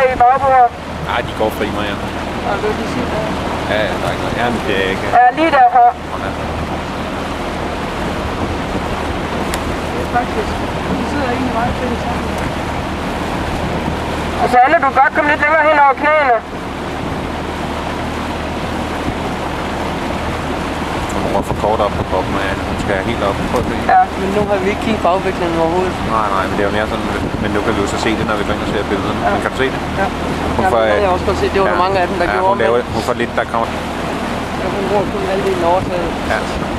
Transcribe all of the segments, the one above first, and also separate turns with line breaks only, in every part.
i bagbordet.
Nej, de går fri mig, ja.
Ja, det vil sige det.
Ja, der er ikke noget. Jamen, det er ikke...
Ja, lige derfra.
Ja.
Det er faktisk... De sidder egentlig meget fedt sammen. Altså, Anne, du kan godt komme lidt længere hen over knæene.
Hun må for kort op på kroppen, og hun skal helt op på det.
Ja, men nu har vi ikke kigget bagviklingen overhovedet.
Nej, men det er jo mere sådan, men nu kan vi jo så se det, når vi går ind og ser billederne.
Ja.
Men kan du se det?
Ja,
Hun får,
det har jeg også godt set. Det var der mange af dem, der gjorde.
Hun får lidt, der kommer...
Ja, hun bruger kun halvdelen overtaget.
Ja.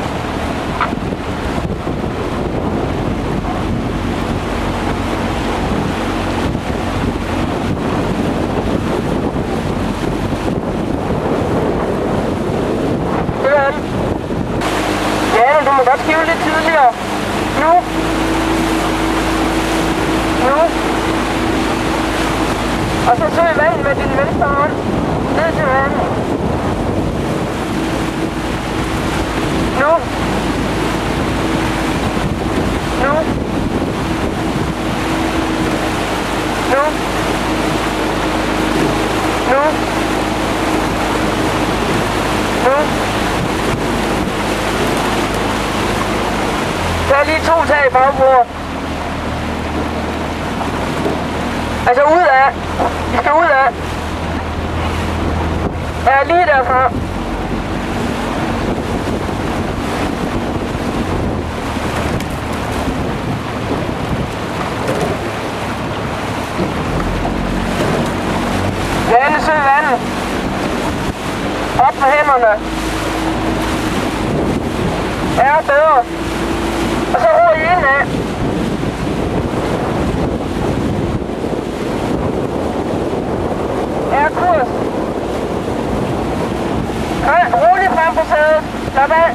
Ja, du må godt skive lidt tidligere. Nu. Nu. Og så søg vand med din venstre hånd. Ned til vandet. Nu. Nu. Nu. Nu. Nu. Tag lige 2 tag i bagbordet. Altså ud af. Vi skal ud af. Ja, lige derfra. Vande, søg vandet. Op med hænderne. Ja, bedre. Og så ro I indad. Ja, kurs. Rolig frem på sædet. Slap af.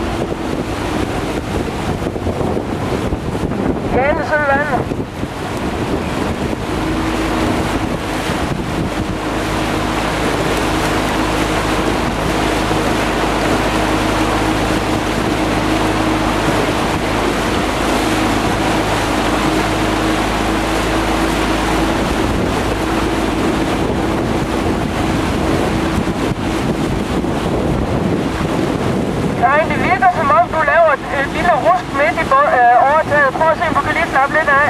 Jane, søg vandet. Det virker som om du laver et lille rusk midt i overtaget. Prøv at se, om du kan lige slappe lidt af.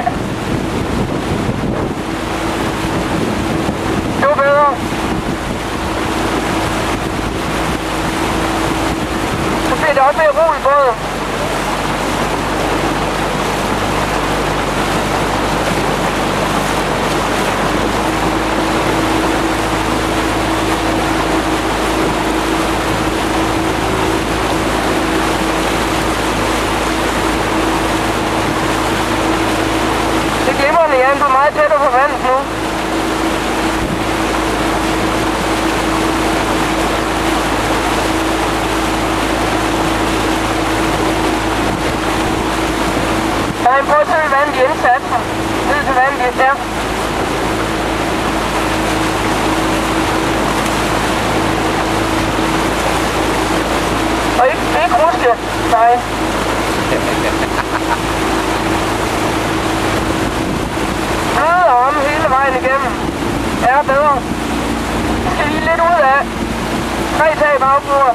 Det var bedre. Så bliver det også mere ro i båden. Jan, du er meget tættere på vandet nu. Ja, prøv at søge vandet i indsatsen. Ned til vandet i der. Og ikke ruske. Nej. Om hele vejen igennem. Er bedre. Vi skal lige lidt ud af. 3 tag i bagbordet.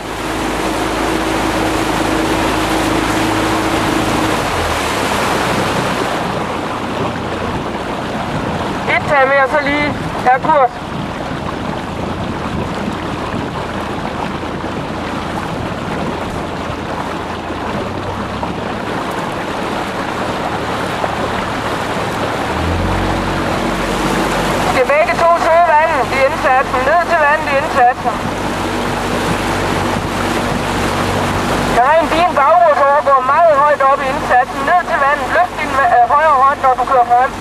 Et tag mere, så lige er kurs. Begge to søge vandet i indsatsen. Ned til vandet i indsatsen. Der er en din bagrudsår, går meget højt op i indsatsen. Ned til vandet. Løft din højre hånd, når du kører frem.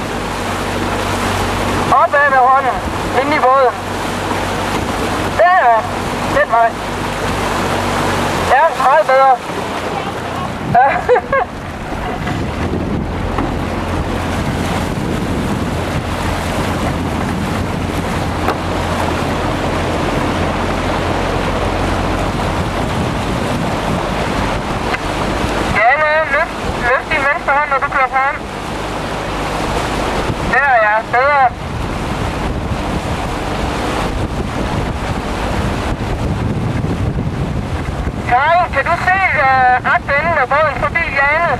Opad med hånden. Ind i båden. Der. Den vej. Ja, meget bedre. Ja. Løft din venstre hånd, når du kører frem. Der, ja. Bedre. kan du se agtenden af båden forbi Jane?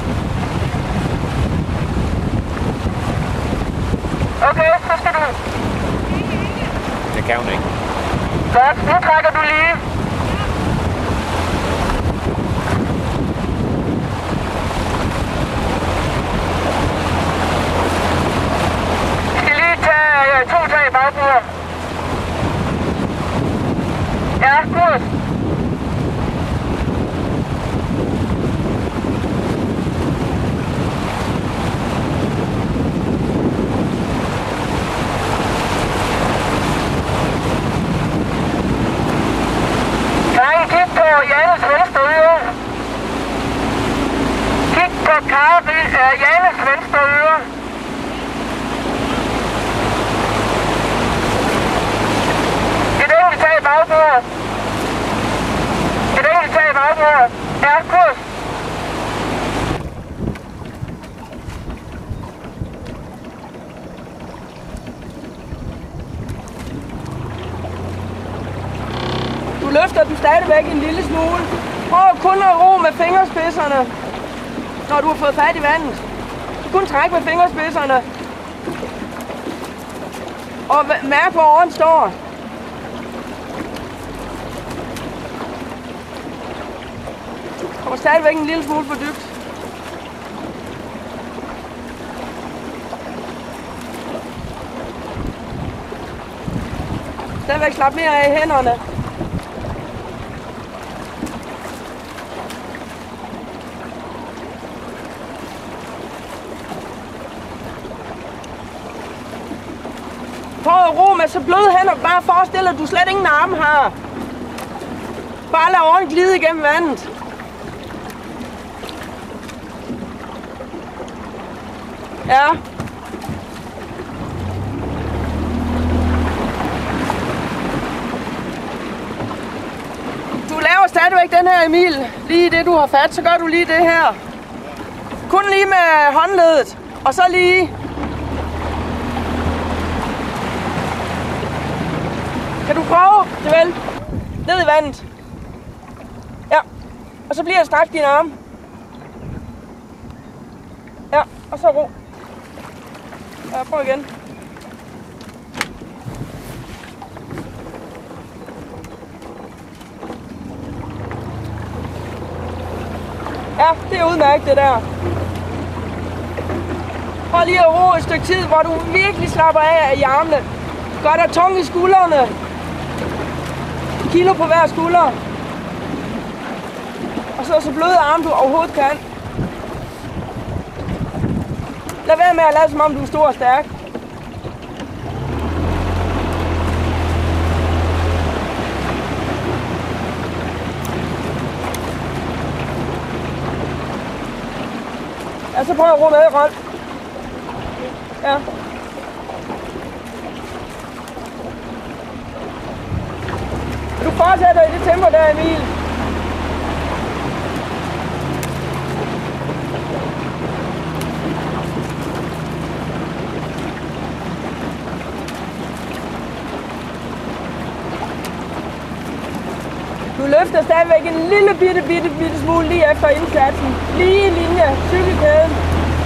Okay, så skal du...
Det kan hun ikke.
Godt, nu trækker du lige. Vi skal lige tage 2 tag i bagburen. Ja, kurs. Kig på Janes venstre øre. Kig på Janes venstre øre. Et enkelt tag i bagbordet. Et enkelt tag i bagbordet. Ja, kurs.
Løfter den stadigvæk en lille smule. Prøv kun at ro med fingerspidserne, når du har fået fat i vandet. Kun træk med fingerspidserne. Og mærk, hvor åren står. Kommer stadigvæk en lille smule for dybt. Stadigvæk slap mere af i hænderne. Prøv at ro med så bløde hænder. Bare forestil dig, at du slet ingen arme har. Bare lad åren glide igennem vandet. Ja. Du laver stadigvæk den her, Emil. Lige det du har fat, så gør du lige det her. Kun lige med håndledet. Og så lige... Kan du prøve det vel? Ned i vandet. Ja. Og så bliver jeg straks dine arme. Ja, og så ro. Ja, prøv igen. Ja, det er udmærket det der. Prøv lige at ro et stykke tid, hvor du virkelig slapper af i armene. Gør dig tung i skuldrene. Kilo på hver skulder. Og så bløde arme du overhovedet kan. Lad være med at lade som om du er stor og stærk. Ja, så prøv at ro med, Rolf. Ja. Du fortsætter i det tempo der, Emil. Du løfter stadigvæk en lille bitte smule lige efter indsatsen. Lige linje, cykelkæden.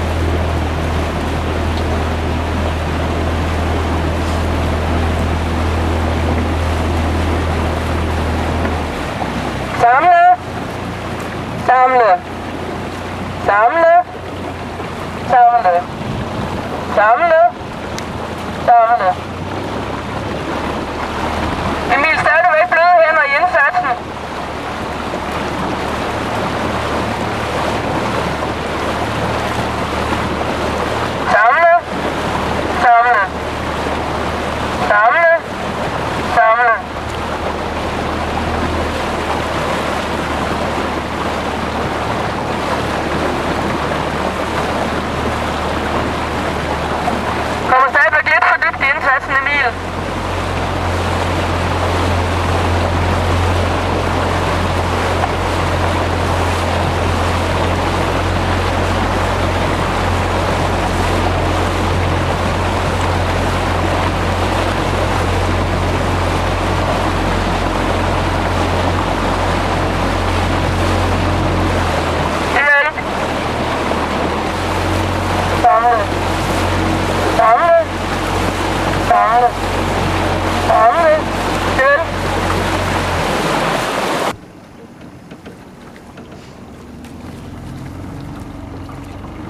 Samle. Samle. Samle. Samle. Samle. Samle. Emil, stadigvæk bløde hænder i indsatsen. Samle. Samle. Samle. Samle.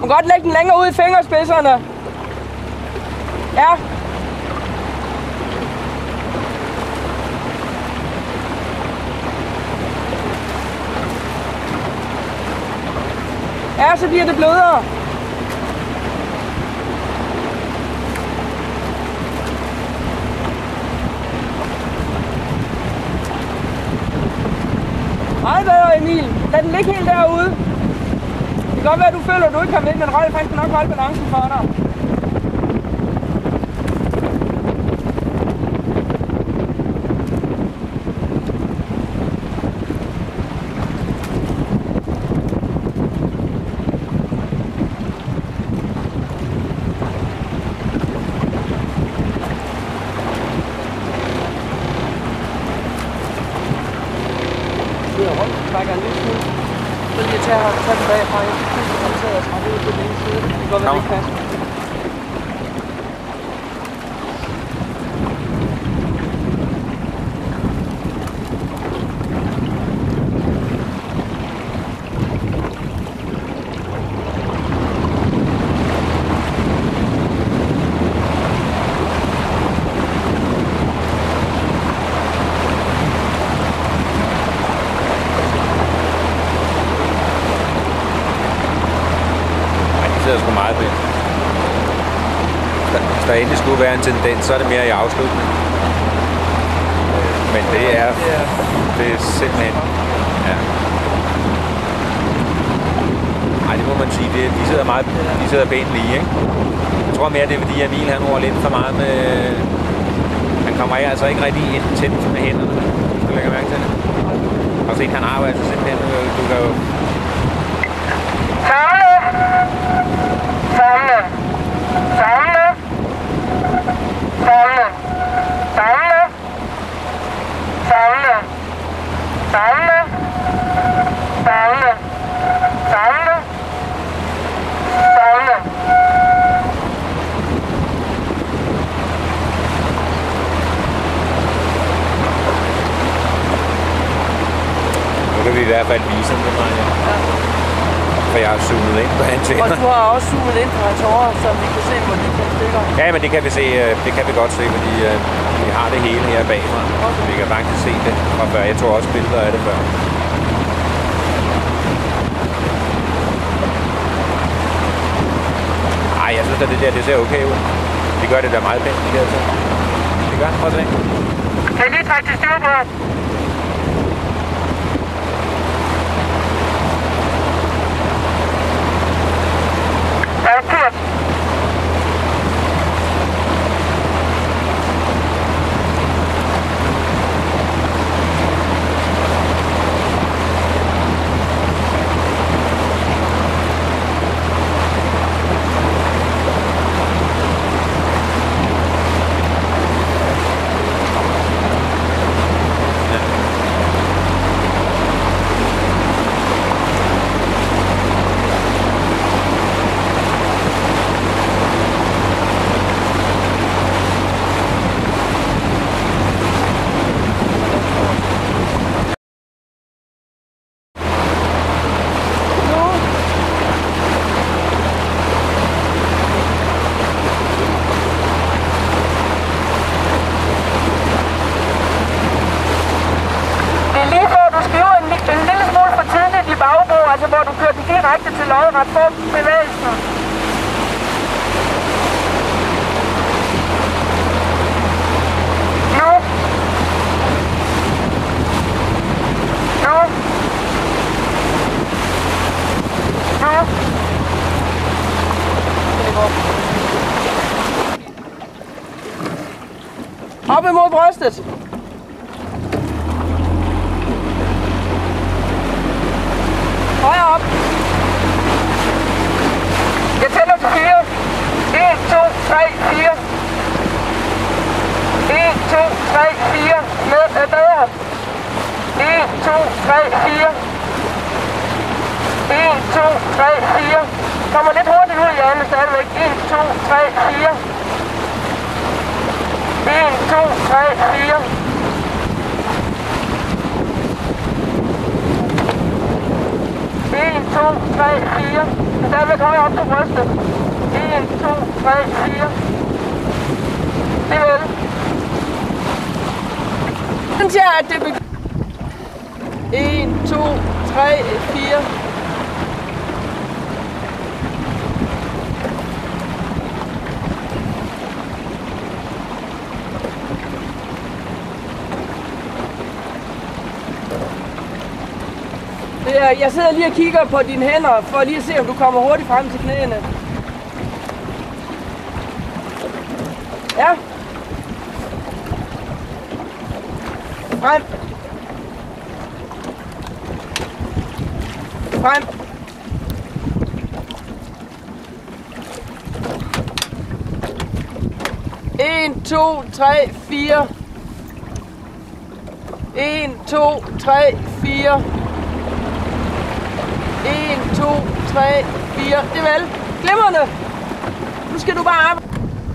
Du må godt lægge den længere ud i fingerspidserne. Ja. Ja, så bliver det blødere. Meget bedre, Emil. Lad den ligge helt derude. Det kan godt være, at du føler, at du ikke kan med, men Rolf han skal nok holde balancen for dig. Trækker en lille smule. Så lige tage den bagfra. Jeg synes, at han sidder og trækker ud på den ene side. Det kan godt være, det ikke passer.
Det er sgu meget pænt. Hvis der endelig skulle være en tendens, så er det mere i afslutningen. Men det er simpelthen... Ja. Ej, det må man sige. De sidder pænt lige, ikke? Jeg tror mere, det er fordi, Emil han roer lidt for meget med... Han kommer altså ikke rigtig ind tæt med hænderne. Du lægger mærke til det. Og se, han arbejder altså simpelthen... Du kan jo...
Samle! Samle! Samle! Samle! Samle! Samle! Samle! Samle! Samle!
Nu kan vi i hvert fald vise ham det meget, ja. For jeg har zoomet ind på hans hænder.
Og du har også zoomet ind på hans årer, så vi kan se, hvor de kan stikke.
Ja, men det kan vi se. Det kan vi godt se, fordi vi har det hele her bag mig. Okay. Vi kan faktisk se det fra før. Jeg tog også billeder af det før. Ej, jeg synes at det der, det ser okay ud. De gør det der meget pænt, de der så. Det gør. Prøv at se.
Kan I lige trække til styr på? Kurs. Altså hvor du kører den direkte til lodret for bevægelsen. Nu. Nu. Nu.
Op imod brystet. Højere op.
Jeg tæller til 4. 1, 2, 3, 4. 1, 2, 3, 4. Med bedre. 1, 2, 3, 4. 1, 2, 3, 4. Kommer lidt hurtigt ud, Janne, stadigvæk. 1, 2, 3, 4. 1, 2, 3, 4. 1, 2, 3, 4. stadigvæk højere op på brystet. 1, 2, 3, 4. Det er vel.
Den siger, at det begynder. 1, 2, 3, 4. Jeg sidder lige og kigger på dine hænder, for lige at se, om du kommer hurtigt frem til knæene. Ja. Frem. Frem. En, to, tre, fire. 1, 2, 3, 4. 1, 2, 3, 4. Det er vel. Glimrende. Nu skal du bare arbejde.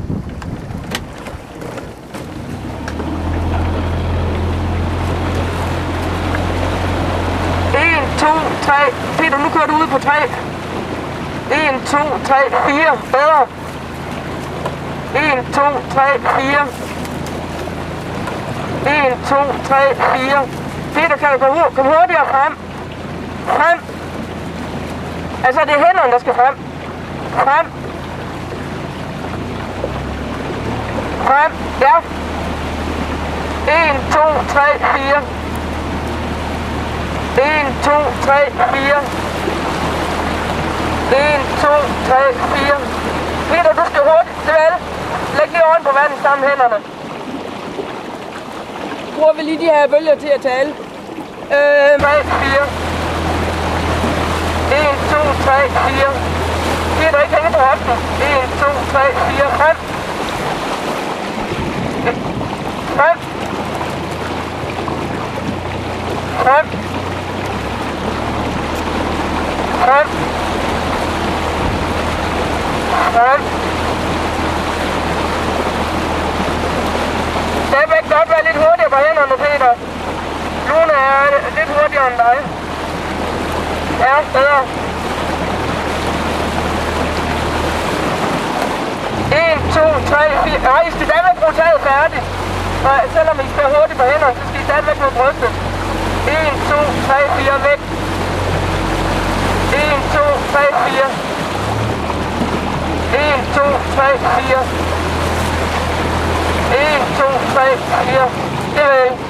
Peter, nu kører du ud på 3. 1, 2, 3, 4. Bedre. 1, 2, 3, 4. 1, 2, 3, 4. Peter, kan du komme hurtigere frem? Frem. Altså, det er hænderne, der skal frem. Frem. Frem. Ja. 1, 2, 3, 4. 1, 2, 3, 4. 1, 2, 3, 4. Peter, du skal hurtigt. Det vel. Læg lige oven på vandet sammen hænderne. Bruger vi lige de her bølger til at tale. 3, 4. 1, 2, 3, 4. Peter, ikke hænge på hoften. 1, 2, 3, 4. Frem. Frem. Frem. Frem. Frem. Stadigvæk godt være lidt hurtigere på hænderne, Peter. Lune er lidt hurtigere end dig. Ja, bedre. 1, 2, 3, 4. Nej, I skal stadigvæk bruge taget færdigt. Og selvom I skal hurtigt på hænderne, så skal I stadigvæk på brystet. 1, 2, 3, 4, væk. 1, 2, 3, 4. 1, 2, 3, 4. 1, 2, 3, 4. Det er vel.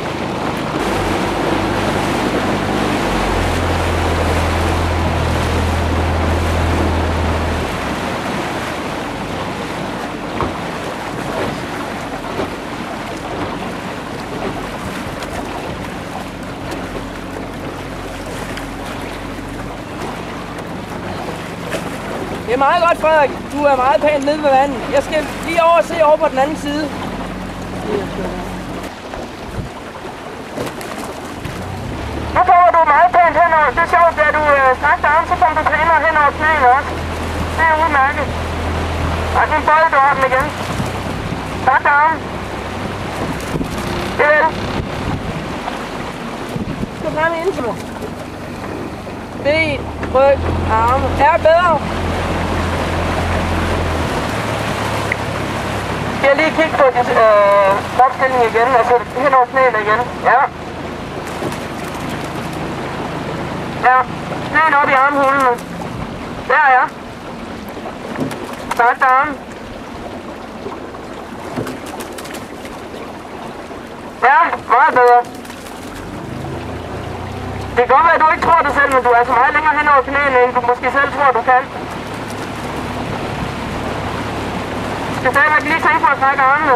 Det er meget godt, Frederik. Du er meget pænt nede ved vandet. Jeg skal lige over og se over på den anden side. Nu kommer du meget pænt henover. Det er sjovt, at du strakte arm, så kommer du pænere hen over knæene også. Det er udmærket. Og nu bøjer du armen igen. Strakt arm. Det er vel. Du skal frem ind til mig. Ben, ryg, arme. Er bedre. Jeg lige kigge på opstillingen igen, altså hen over knæene igen. Ja. Ja, knæene op i armhulene. Der ja. Start armen. Ja, meget bedre. Det kan godt være, at du ikke tror det selv, men du er så meget længere hen over knæene, end du måske selv tror, du kan. Du skal stadigvæk lige tænke på at trække armene.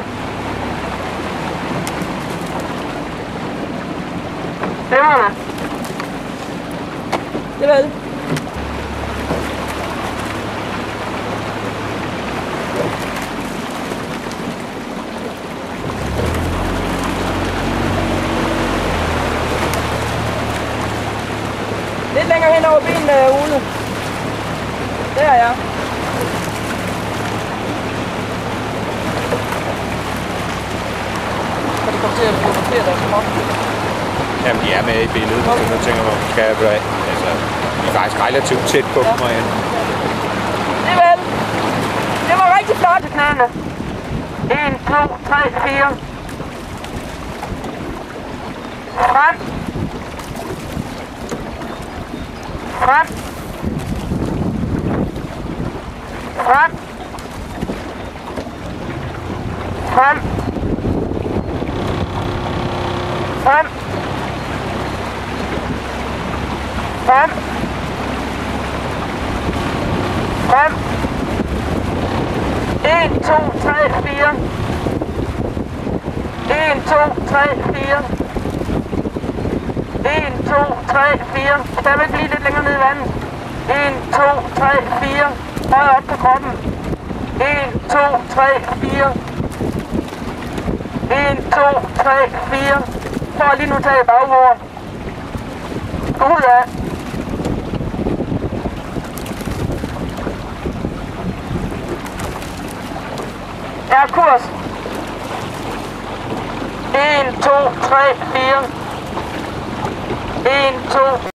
Stemmerne. Det er vel. Lidt længere hen over benene, Ole. Der er jeg. Kan du komme til at fotografere deres krop?
Jamen, de er med i billedet, så nu tænker man, skal jeg altså, de er faktisk relativt tæt på mig.
rigtig flot i knæene. 1, 2, 3, 4. Frem. Frem. Frem. Frem. Frem. Frem. Frem. 1, 2, 3, 4. 1, 2, 3, 4. 1, 2, 3, 4. Stadigvæk lige lidt længere ned i vandet. 1, 2, 3, 4. Højere op på kroppen. 1, 2, 3, 4. 1, 2, 3, 4. For lige nu tage i bagbordet. Gå ud af. Ja, kurs. 1, 2, 3, 4. 1, 2.